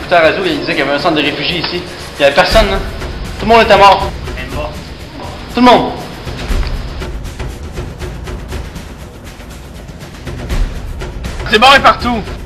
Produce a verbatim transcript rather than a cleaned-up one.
j'écoutais à la radio, il disait qu'il y avait un centre de réfugiés ici. Il n'y avait personne, là. Tout le monde était mort. Elle est morte. Tout le monde. C'est barré partout.